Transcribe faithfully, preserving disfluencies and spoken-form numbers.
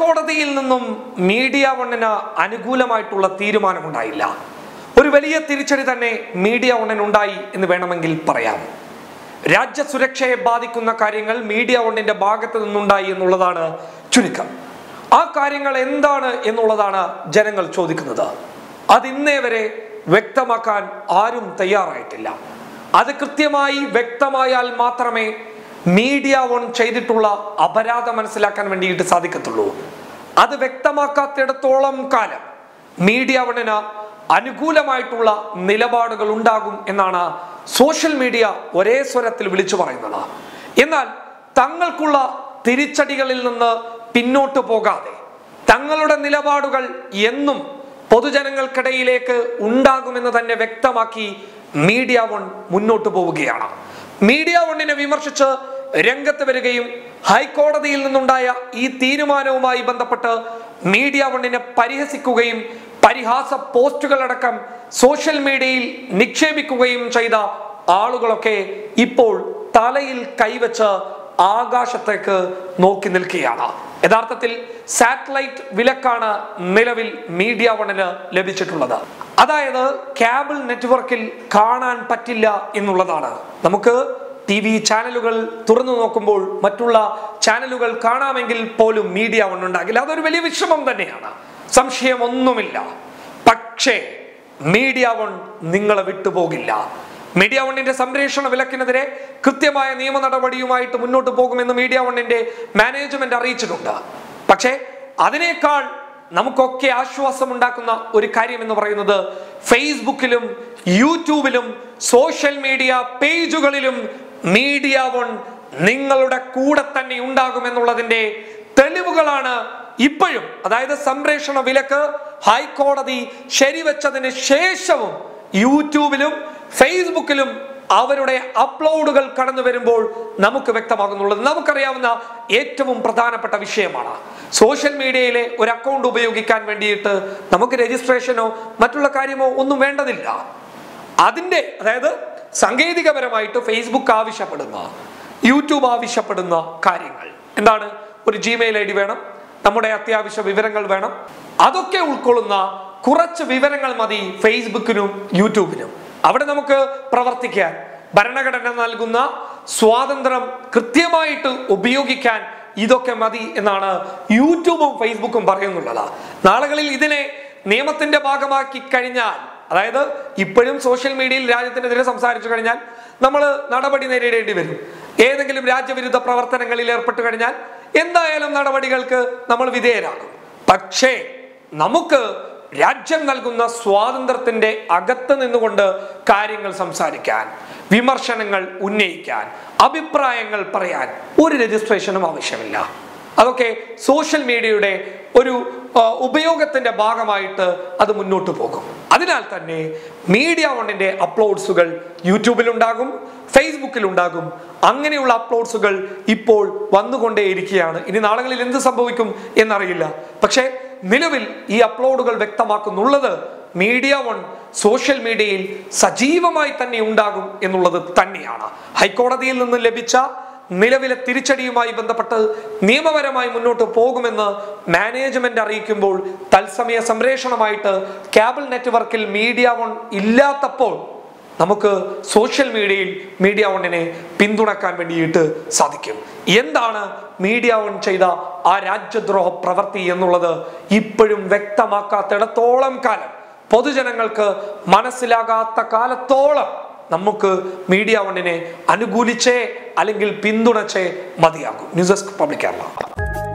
ഹൈക്കോടതിയിൽ നിന്നും മീഡിയ വണ്ണിന് അനുകൂലമായിട്ടുള്ള തീരുമാനമുണ്ടായില്ല. ഒരു വലിയ തിരിച്ചടി തന്നെ മീഡിയ വണ്ണിന് ഉണ്ടായി എന്ന് വേണമെങ്കിൽ പറയാം. രാജ്യസുരക്ഷയെ ബാധിക്കുന്ന കാര്യങ്ങൾ മീഡിയ വണ്ണിന്റെ ഭാഗത്ത് നിന്നുണ്ടായി എന്നുള്ളതാണ് ചുരുക്കം. ആ കാര്യങ്ങൾ എന്താണ് എന്നുള്ളതാണ് ജനങ്ങൾ ചോദിക്കുന്നത്. അത് ഇന്നേ വരെ വ്യക്തമാക്കാൻ ആരും തയ്യാറായിട്ടില്ല. അത് കൃത്യമായി വ്യക്തമായാൽ മാത്രമേ മീഡിയ വൺ ചെയ്തിട്ടുള്ള അപരാധം മനസ്സിലാക്കാൻ വേണ്ടിയിട്ട് സാധിക്കത്തുള്ളൂ. അത് വ്യക്തമാക്കാത്തിടത്തോളം കാലം മീഡിയ വണ്ണിന് അനുകൂലമായിട്ടുള്ള നിലപാടുകൾ ഉണ്ടാകും എന്നാണ് സോഷ്യൽ മീഡിയ ഒരേ സ്വരത്തിൽ വിളിച്ചു പറയുന്നത്. എന്നാൽ തങ്ങൾക്കുള്ള തിരിച്ചടികളിൽ നിന്ന് പിന്നോട്ട് പോകാതെ തങ്ങളുടെ നിലപാടുകൾ എന്നും പൊതുജനങ്ങൾക്കിടയിലേക്ക് ഉണ്ടാകുമെന്ന് തന്നെ വ്യക്തമാക്കി മീഡിയ വൺ മുന്നോട്ട് പോവുകയാണ്. മീഡിയ വണ്ണിനെ വിമർശിച്ച് രംഗത്ത് വരികയും ഹൈക്കോടതിയിൽ നിന്നുണ്ടായ ഈ തീരുമാനവുമായി ബന്ധപ്പെട്ട് മീഡിയ വണ്ണിനെ പരിഹസിക്കുകയും പരിഹാസ പോസ്റ്റുകളടക്കം സോഷ്യൽ മീഡിയയിൽ നിക്ഷേപിക്കുകയും ചെയ്ത ആളുകളൊക്കെ ഇപ്പോൾ തലയിൽ കൈവച്ച് ആകാശത്തേക്ക് നോക്കി നിൽക്കുകയാണ്. യഥാർത്ഥത്തിൽ സാറ്റലൈറ്റ് വിലക്കാണ് നിലവിൽ മീഡിയ വണ്ണിന് ലഭിച്ചിട്ടുള്ളത്. അതായത് കേബിൾ നെറ്റ്വർക്കിൽ കാണാൻ പറ്റില്ല എന്നുള്ളതാണ്. നമുക്ക് ടി വി ചാനലുകൾ തുറന്നു നോക്കുമ്പോൾ മറ്റുള്ള ചാനലുകൾ കാണാമെങ്കിൽ പോലും മീഡിയ വൺ ഉണ്ടാകില്ല. അതൊരു വലിയ വിഷമം തന്നെയാണ്, സംശയമൊന്നുമില്ല. പക്ഷേ മീഡിയ വൺ നിങ്ങളെ വിട്ടുപോകില്ല. മീഡിയ വണ്ണിന്റെ സംരക്ഷണ വിലക്കിനെതിരെ കൃത്യമായ നിയമ നടപടിയുമായിട്ട് മുന്നോട്ട് പോകുമെന്ന് മീഡിയ വണ്ണിന്റെ മാനേജ്മെന്റ് അറിയിച്ചിട്ടുണ്ട്. പക്ഷേ അതിനേക്കാൾ നമുക്കൊക്കെ ആശ്വാസം ഉണ്ടാക്കുന്ന ഒരു കാര്യം എന്ന് പറയുന്നത് ഫേസ്ബുക്കിലും യൂട്യൂബിലും സോഷ്യൽ മീഡിയ പേജുകളിലും മീഡിയ വൺ നിങ്ങളുടെ കൂടെ തന്നെ ഉണ്ടാകുമെന്നുള്ളതിന്റെ തെളിവുകളാണ് ഇപ്പോഴും. അതായത് സംരക്ഷണ വിലക്ക് ഹൈക്കോടതി ശരിവെച്ചതിന് ശേഷവും യൂട്യൂബിലും ഫേസ്ബുക്കിലും അവരുടെ അപ്ലോഡുകൾ കടന്നു വരുമ്പോൾ നമുക്ക് വ്യക്തമാകുന്നുള്ളത്. നമുക്കറിയാവുന്ന ഏറ്റവും പ്രധാനപ്പെട്ട വിഷയമാണ്. സോഷ്യൽ മീഡിയയിലെ ഒരു അക്കൗണ്ട് ഉപയോഗിക്കാൻ വേണ്ടിയിട്ട് നമുക്ക് രജിസ്ട്രേഷനോ മറ്റുള്ള കാര്യമോ ഒന്നും വേണ്ടതില്ല. അതിൻ്റെ അതായത് സാങ്കേതികപരമായിട്ട് ഫേസ്ബുക്ക് ആവശ്യപ്പെടുന്ന യൂട്യൂബ് ആവശ്യപ്പെടുന്ന കാര്യങ്ങൾ എന്താണ്? ഒരു ജിമെയിൽ ഐ ഡി വേണം, നമ്മുടെ അത്യാവശ്യ വിവരങ്ങൾ വേണം. അതൊക്കെ ഉൾക്കൊള്ളുന്ന കുറച്ച് വിവരങ്ങൾ മതി ഫേസ്ബുക്കിനും യൂട്യൂബിനും. അവിടെ നമുക്ക് പ്രവർത്തിക്കാൻ ഭരണഘടന നൽകുന്ന സ്വാതന്ത്ര്യം കൃത്യമായിട്ട് ഉപയോഗിക്കാൻ ഇതൊക്കെ മതി എന്നാണ് യൂട്യൂബും ഫേസ്ബുക്കും പറയുന്നുള്ളത്. നാളുകളിൽ ഇതിനെ നിയമത്തിന്റെ ഭാഗമാക്കി കഴിഞ്ഞാൽ, അതായത് ഇപ്പോഴും സോഷ്യൽ മീഡിയയിൽ രാജ്യത്തിനെതിരെ സംസാരിച്ചു കഴിഞ്ഞാൽ നമ്മൾ നടപടി നേരിടേണ്ടി വരും. ഏതെങ്കിലും രാജ്യവിരുദ്ധ പ്രവർത്തനങ്ങളിൽ ഏർപ്പെട്ടു കഴിഞ്ഞാൽ എന്തായാലും നടപടികൾക്ക് നമ്മൾ വിധേയരാകും. പക്ഷേ നമുക്ക് രാജ്യം നൽകുന്ന സ്വാതന്ത്ര്യത്തിന്റെ അകത്ത് നിന്നുകൊണ്ട് കാര്യങ്ങൾ സംസാരിക്കാൻ, വിമർശനങ്ങൾ ഉന്നയിക്കാൻ, അഭിപ്രായങ്ങൾ പറയാൻ ഒരു രജിസ്ട്രേഷനും ആവശ്യമില്ല. അതൊക്കെ സോഷ്യൽ മീഡിയയുടെ ഒരു ഉപയോഗത്തിന്റെ ഭാഗമായിട്ട് അത് മുന്നോട്ട് പോകും. അതിനാൽ തന്നെ മീഡിയ വണ്ണിന്റെ അപ്ലോഡ്സുകൾ യൂട്യൂബിലുണ്ടാകും, ഫേസ്ബുക്കിലുണ്ടാകും. അങ്ങനെയുള്ള അപ്ലോഡ്സുകൾ ഇപ്പോൾ വന്നുകൊണ്ടേയിരിക്കുകയാണ്. ഇനി നാളുകളിൽ എന്ത് സംഭവിക്കും എന്നറിയില്ല. പക്ഷേ നിലവിൽ ഈ അപ്ലോഡുകൾ വ്യക്തമാക്കുന്നുള്ളത് മീഡിയ വൺ സോഷ്യൽ മീഡിയയിൽ സജീവമായി തന്നെ ഉണ്ടാകും എന്നുള്ളത് തന്നെയാണ്. ഹൈക്കോടതിയിൽ നിന്ന് ലഭിച്ച നിലവിലെ തിരിച്ചടിയുമായി ബന്ധപ്പെട്ട് നിയമപരമായി മുന്നോട്ട് പോകുമെന്ന് മാനേജ്മെന്റ് അറിയിക്കുമ്പോൾ തത്സമയ സംരക്ഷണമായിട്ട് കേബിൾ നെറ്റ്വർക്കിൽ മീഡിയ വൺ ഇല്ലാത്തപ്പോൾ നമുക്ക് സോഷ്യൽ മീഡിയയിൽ മീഡിയ വണ്ണിനെ പിന്തുണക്കാൻ വേണ്ടിയിട്ട് സാധിക്കും. എന്താണ് മീഡിയ വൺ ചെയ്ത ആ രാജ്യദ്രോഹ പ്രവൃത്തി എന്നുള്ളത് ഇപ്പോഴും വ്യക്തമാക്കാത്തിടത്തോളം കാലം, പൊതുജനങ്ങൾക്ക് മനസ്സിലാകാത്ത കാലത്തോളം നമുക്ക് മീഡിയ വണ്ണിനെ അനുകൂലിച്ചേ അല്ലെങ്കിൽ പിന്തുണച്ചേ മതിയാകും. News desk public Kerala.